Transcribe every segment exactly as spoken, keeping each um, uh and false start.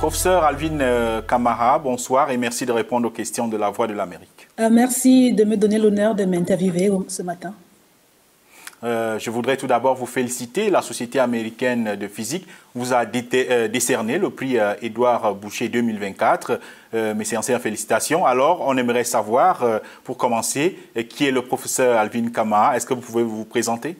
Professeur Alvin euh, Kamara, bonsoir et merci de répondre aux questions de la Voix de l'Amérique. Euh, merci de me donner l'honneur de m'interviewer ce matin. Euh, je voudrais tout d'abord vous féliciter. La Société américaine de physique vous a euh, décerné le prix euh, Édouard Boucher deux mille vingt-quatre. Euh, mes sincères félicitations. Alors, on aimerait savoir, euh, pour commencer, euh, qui est le professeur Alvin Kamara. Est-ce que vous pouvez vous présenter?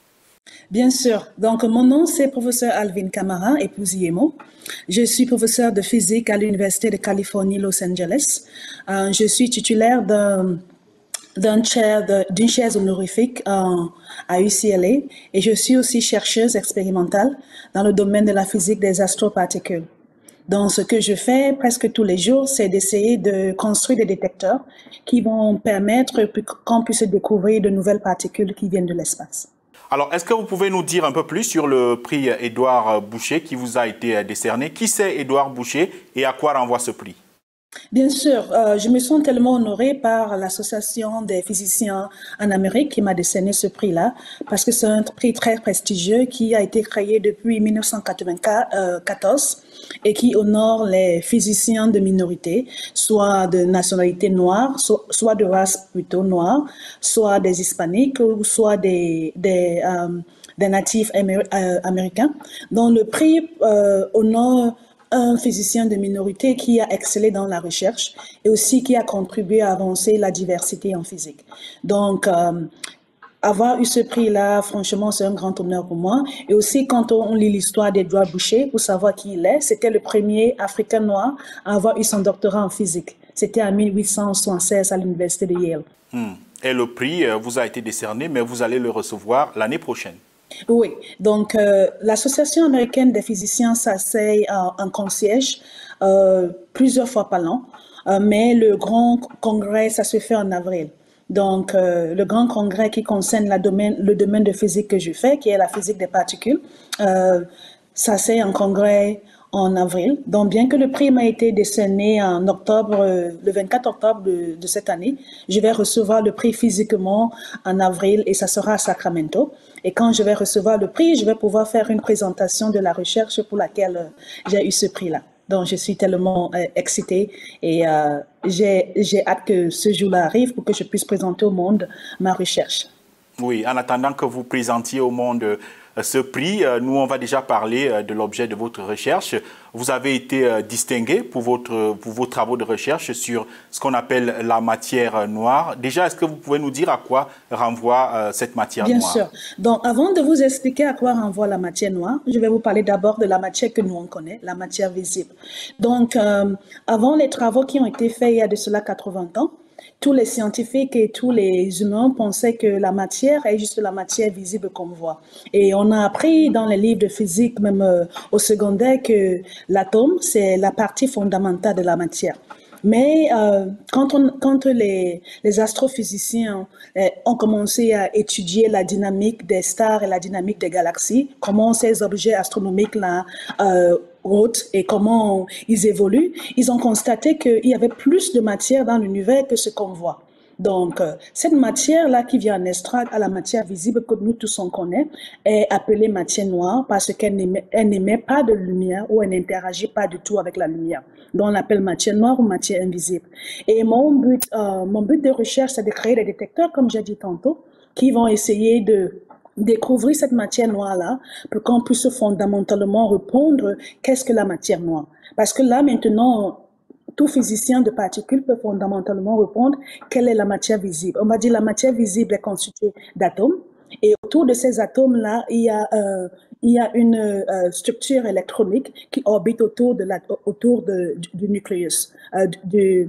Bien sûr. Donc, mon nom, c'est professeur Alvin Kamara, épouse Yemo. Je suis professeur de physique à l'Université de Californie, Los Angeles. Euh, je suis titulaire d'un d'un chair d'une chaise honorifique euh, à U C L A et je suis aussi chercheuse expérimentale dans le domaine de la physique des astroparticules. Donc, ce que je fais presque tous les jours, c'est d'essayer de construire des détecteurs qui vont permettre qu'on puisse découvrir de nouvelles particules qui viennent de l'espace. Alors, est-ce que vous pouvez nous dire un peu plus sur le prix Édouard Boucher qui vous a été décerné? Qui c'est Édouard Boucher et à quoi renvoie ce prix? Bien sûr, euh, je me sens tellement honorée par l'Association des physiciens en Amérique qui m'a décerné ce prix-là, parce que c'est un prix très prestigieux qui a été créé depuis mille neuf cent quatre-vingt-quatorze et qui honore les physiciens de minorité, soit de nationalité noire, soit, soit de race plutôt noire, soit des hispaniques ou soit des, des, euh, des natifs améri euh, américains. Donc le prix euh, honore un physicien de minorité qui a excellé dans la recherche et aussi qui a contribué à avancer la diversité en physique. Donc, euh, avoir eu ce prix-là, franchement, c'est un grand honneur pour moi. Et aussi, quand on lit l'histoire d'Édouard Boucher, pour savoir qui il est, c'était le premier Africain noir à avoir eu son doctorat en physique. C'était en mille huit cent soixante-seize à l'Université de Yale. Hmm. Et le prix euh, vous a été décerné, mais vous allez le recevoir l'année prochaine. Oui, donc euh, l'Association américaine des physiciens s'asseye euh, en concierge euh, plusieurs fois par an, euh, mais le grand congrès, ça se fait en avril. Donc, euh, le grand congrès qui concerne la domaine, le domaine de physique que je fais, qui est la physique des particules, euh, s'asseye en congrès en avril. Donc, bien que le prix m'a été décerné en octobre, euh, le vingt-quatre octobre de, de cette année, je vais recevoir le prix physiquement en avril et ça sera à Sacramento. Et quand je vais recevoir le prix, je vais pouvoir faire une présentation de la recherche pour laquelle euh, j'ai eu ce prix-là. Donc, je suis tellement euh, excitée et euh, j'ai hâte que ce jour-là arrive pour que je puisse présenter au monde ma recherche. Oui, en attendant que vous présentiez au monde euh, ce prix, euh, nous, on va déjà parler euh, de l'objet de votre recherche. Vous avez été euh, distingué pour, votre, pour vos travaux de recherche sur ce qu'on appelle la matière noire. Déjà, est-ce que vous pouvez nous dire à quoi renvoie euh, cette matière Bien noire? Bien sûr. Donc, avant de vous expliquer à quoi renvoie la matière noire, je vais vous parler d'abord de la matière que nous, on connaît, la matière visible. Donc, euh, avant les travaux qui ont été faits il y a de cela quatre-vingts ans, tous les scientifiques et tous les humains pensaient que la matière est juste la matière visible qu'on voit. Et on a appris dans les livres de physique, même euh, au secondaire, que l'atome, c'est la partie fondamentale de la matière. Mais euh, quand, on, quand les, les astrophysiciens euh, ont commencé à étudier la dynamique des stars et la dynamique des galaxies, comment ces objets astronomiques-là euh, rotent et comment ils évoluent, ils ont constaté qu'il y avait plus de matière dans l'univers que ce qu'on voit. Donc, euh, cette matière-là qui vient en extract à la matière visible que nous tous on connaît est appelée matière noire parce qu'elle n'émet pas de lumière ou elle n'interagit pas du tout avec la lumière. Donc, on l'appelle matière noire ou matière invisible. Et mon but, euh, mon but de recherche, c'est de créer des détecteurs, comme j'ai dit tantôt, qui vont essayer de découvrir cette matière noire-là pour qu'on puisse fondamentalement répondre qu'est-ce que la matière noire. Parce que là, maintenant, tout physicien de particules peut fondamentalement répondre quelle est la matière visible. On va dire la matière visible est constituée d'atomes et autour de ces atomes-là, il y a, euh, il y a une euh, structure électronique qui orbite autour, de la, autour de, du, du nucléus, euh, du,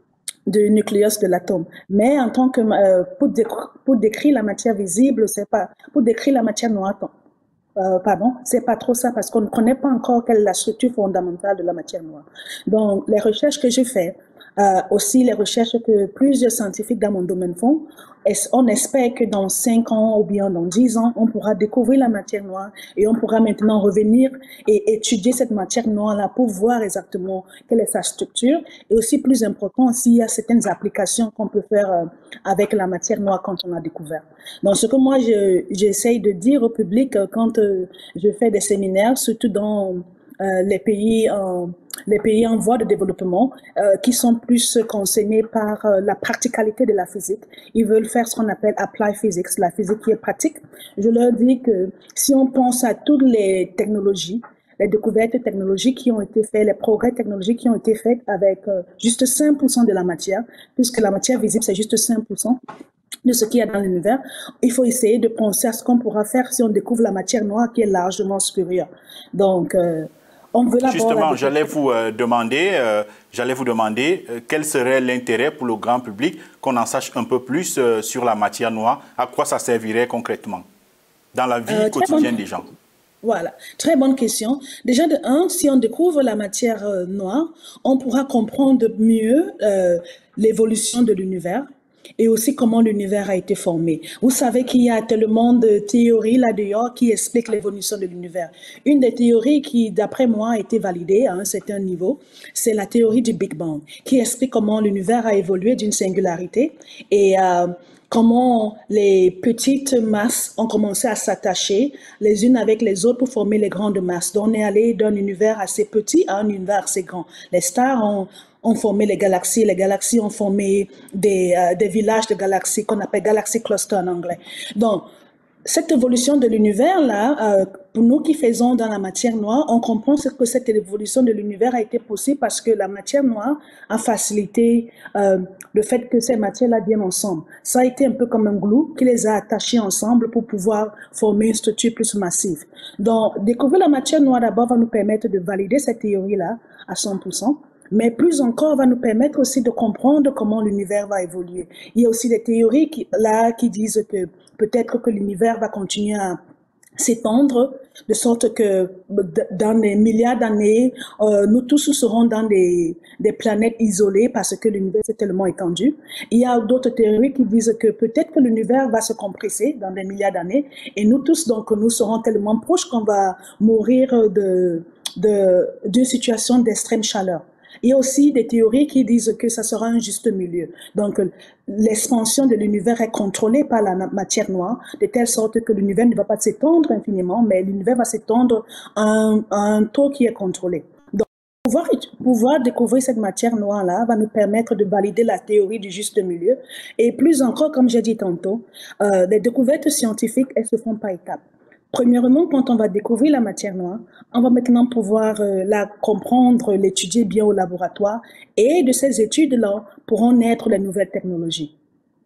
du nucléus de l'atome. Mais en tant que, euh, pour, dé, pour décrire la matière visible, c'est pas, pour décrire la matière noire, Euh, pardon, c'est pas trop ça parce qu'on ne connaît pas encore quelle est la structure fondamentale de la matière noire. Donc, les recherches que je fais, euh, aussi les recherches que plusieurs scientifiques dans mon domaine font, on espère que dans cinq ans ou bien dans dix ans, on pourra découvrir la matière noire et on pourra maintenant revenir et étudier cette matière noire-là pour voir exactement quelle est sa structure et aussi plus important s'il y a certaines applications qu'on peut faire euh, avec la matière noire quand on a découvert. Donc, ce que moi, j'essaye de dire au public euh, quand euh, je fais des séminaires, surtout dans euh, les pays en, les pays en voie de développement, euh, qui sont plus concernés par euh, la practicalité de la physique. Ils veulent faire ce qu'on appelle apply physics, la physique qui est pratique. Je leur dis que si on pense à toutes les technologies, les découvertes technologiques qui ont été faites, les progrès technologiques qui ont été faits avec euh, juste cinq pour cent de la matière, puisque la matière visible, c'est juste cinq pour cent de ce qu'il y a dans l'univers. Il faut essayer de penser à ce qu'on pourra faire si on découvre la matière noire qui est largement supérieure. Donc, euh, on veut d'abord... Justement, j'allais vous euh, demander, euh, j'allais vous demander euh, quel serait l'intérêt pour le grand public qu'on en sache un peu plus euh, sur la matière noire, à quoi ça servirait concrètement dans la vie euh, quotidienne bonne... des gens. Voilà, très bonne question. Déjà, de un, si on découvre la matière euh, noire, on pourra comprendre mieux euh, l'évolution de l'univers et aussi comment l'univers a été formé. Vous savez qu'il y a tellement de théories là-dehors qui expliquent l'évolution de l'univers. Une des théories qui, d'après moi, a été validée à un certain niveau, c'est la théorie du Big Bang, qui explique comment l'univers a évolué d'une singularité et euh, comment les petites masses ont commencé à s'attacher les unes avec les autres pour former les grandes masses. Donc, on est allé d'un univers assez petit à un univers assez grand. Les stars ont, ont formé les galaxies, les galaxies ont formé des, euh, des villages de galaxies qu'on appelle galaxy cluster en anglais. Donc, cette évolution de l'univers-là, euh, pour nous qui faisons dans la matière noire, on comprend que cette évolution de l'univers a été possible parce que la matière noire a facilité euh, le fait que ces matières-là viennent ensemble. Ça a été un peu comme un glue qui les a attachées ensemble pour pouvoir former une structure plus massive. Donc, découvrir la matière noire d'abord va nous permettre de valider cette théorie-là à cent pour cent. Mais plus encore, va nous permettre aussi de comprendre comment l'univers va évoluer. Il y a aussi des théories qui, là qui disent que peut-être que l'univers va continuer à s'étendre, de sorte que dans des milliards d'années, euh, nous tous serons dans des, des planètes isolées parce que l'univers est tellement étendu. Il y a d'autres théories qui disent que peut-être que l'univers va se compresser dans des milliards d'années et nous tous, donc, nous serons tellement proches qu'on va mourir de, de, d'une situation d'extrême chaleur. Il y a aussi des théories qui disent que ça sera un juste milieu. Donc, l'expansion de l'univers est contrôlée par la matière noire, de telle sorte que l'univers ne va pas s'étendre infiniment, mais l'univers va s'étendre à un, à un taux qui est contrôlé. Donc, pouvoir, pouvoir découvrir cette matière noire-là va nous permettre de valider la théorie du juste milieu. Et plus encore, comme j'ai dit tantôt, euh, les découvertes scientifiques, elles se font par étapes. Premièrement, quand on va découvrir la matière noire, on va maintenant pouvoir euh, la comprendre, l'étudier bien au laboratoire et de ces études-là pourront naître les nouvelles technologies.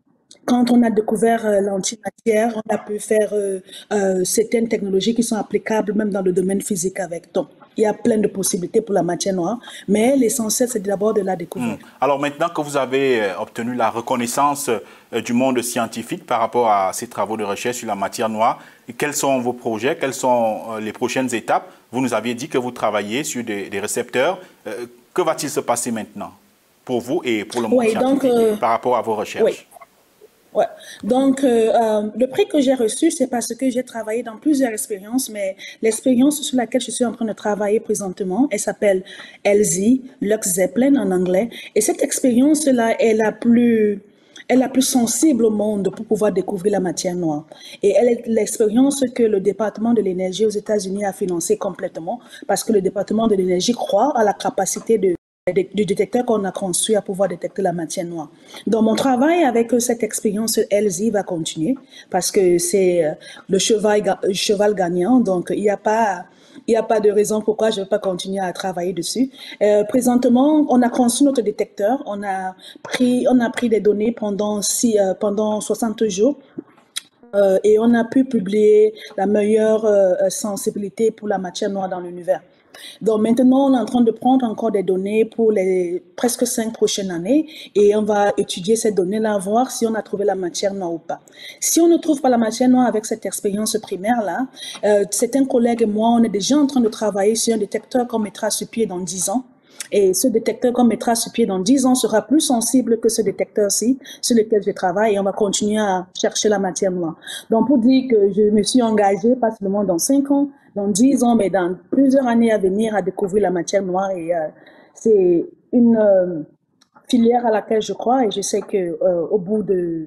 Quand on a découvert euh, l'antimatière, on a pu faire euh, euh, certaines technologies qui sont applicables même dans le domaine physique avec. Donc, il y a plein de possibilités pour la matière noire, mais l'essentiel, c'est d'abord de la découvrir. Mmh. Alors maintenant que vous avez euh, obtenu la reconnaissance euh, du monde scientifique par rapport à ces travaux de recherche sur la matière noire, quels sont vos projets, quelles sont euh, les prochaines étapes? Vous nous aviez dit que vous travaillez sur des, des récepteurs. Euh, que va-t-il se passer maintenant pour vous et pour le monde oui, scientifique donc, euh, par rapport à vos recherches? Oui. Ouais. Donc, euh, euh, le prix que j'ai reçu, c'est parce que j'ai travaillé dans plusieurs expériences, mais l'expérience sur laquelle je suis en train de travailler présentement, elle s'appelle L Z, Lux Zeppelin en anglais. Et cette expérience-là est la plus, est la plus sensible au monde pour pouvoir découvrir la matière noire. Et elle est l'expérience que le département de l'énergie aux États-Unis a financée complètement, parce que le département de l'énergie croit à la capacité de du détecteur qu'on a construit à pouvoir détecter la matière noire. Donc, mon travail avec cette expérience L Z va continuer parce que c'est le cheval, cheval gagnant. Donc, il n'y a pas, il n'y a pas de raison pourquoi je ne vais pas continuer à travailler dessus. Euh, présentement, on a construit notre détecteur. On a pris, on a pris des données pendant six, euh, pendant soixante jours. Euh, et on a pu publier la meilleure euh, sensibilité pour la matière noire dans l'univers. Donc maintenant, on est en train de prendre encore des données pour les presque cinq prochaines années et on va étudier ces données-là, voir si on a trouvé la matière noire ou pas. Si on ne trouve pas la matière noire avec cette expérience primaire-là, euh, certains collègues et moi, on est déjà en train de travailler sur un détecteur qu'on mettra sur pied dans dix ans. Et ce détecteur qu'on mettra sur pied dans dix ans sera plus sensible que ce détecteur-ci sur lequel je travaille et on va continuer à chercher la matière noire. Donc, pour dire que je me suis engagée pas seulement dans cinq ans, dans dix ans, mais dans plusieurs années à venir à découvrir la matière noire et euh, c'est une euh, filière à laquelle je crois et je sais que euh, au bout de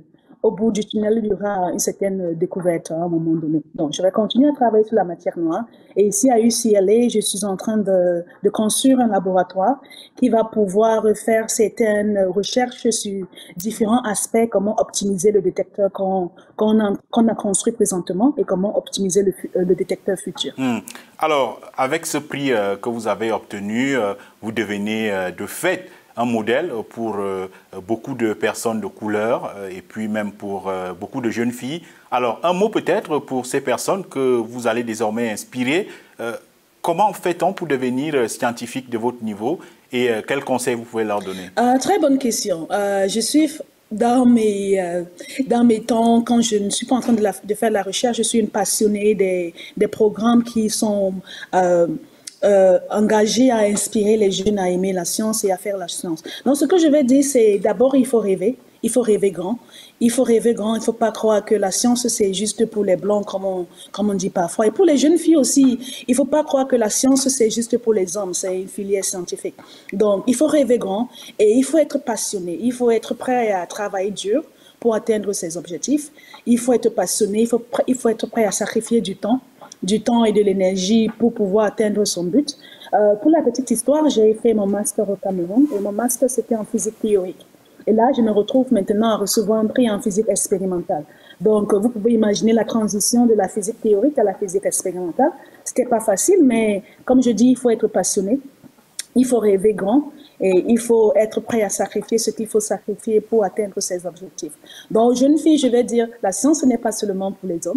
au bout du tunnel, il y aura une certaine découverte à un moment donné. Donc, je vais continuer à travailler sur la matière noire. Et ici, à U C L A, je suis en train de, de construire un laboratoire qui va pouvoir faire certaines recherches sur différents aspects, comment optimiser le détecteur qu'on qu'on a, qu'on a construit présentement et comment optimiser le, le détecteur futur. Mmh. Alors, avec ce prix euh, que vous avez obtenu, euh, vous devenez euh, de fait un modèle pour euh, beaucoup de personnes de couleur euh, et puis même pour euh, beaucoup de jeunes filles. Alors, un mot peut-être pour ces personnes que vous allez désormais inspirer. Euh, comment fait-on pour devenir scientifique de votre niveau et euh, quels conseils vous pouvez leur donner? euh, Très bonne question. Euh, je suis dans mes, euh, dans mes temps, quand je ne suis pas en train de, la, de faire de la recherche, je suis une passionnée des, des programmes qui sont euh, euh, engagés à inspirer les jeunes à aimer la science et à faire la science. Donc, ce que je vais dire, c'est d'abord, il faut rêver. Il faut rêver grand. Il faut rêver grand. Il ne faut pas croire que la science, c'est juste pour les blancs, comme on, comme on dit parfois. Et pour les jeunes filles aussi, il ne faut pas croire que la science, c'est juste pour les hommes. C'est une filière scientifique. Donc, il faut rêver grand et il faut être passionné. Il faut être prêt à travailler dur pour atteindre ses objectifs. Il faut être passionné. Il faut, il faut être prêt à sacrifier du temps, du temps et de l'énergie pour pouvoir atteindre son but. Euh, pour la petite histoire, j'ai fait mon master au Cameroun et mon master, c'était en physique théorique. Et là, je me retrouve maintenant à recevoir un prix en physique expérimentale. Donc, vous pouvez imaginer la transition de la physique théorique à la physique expérimentale. C'était pas facile, mais comme je dis, il faut être passionné, il faut rêver grand et il faut être prêt à sacrifier ce qu'il faut sacrifier pour atteindre ses objectifs. Donc, aux jeunes filles, je vais dire, la science, ce n'est pas seulement pour les hommes.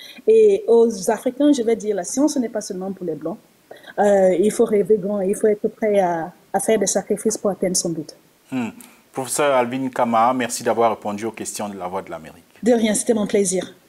Et aux Africains, je vais dire, la science, ce n'est pas seulement pour les Blancs. Euh, il faut rêver grand et il faut être prêt à, à faire des sacrifices pour atteindre son but. Hmm. Professeur Alvin Kamara, merci d'avoir répondu aux questions de la Voix de l'Amérique. De rien, c'était mon plaisir.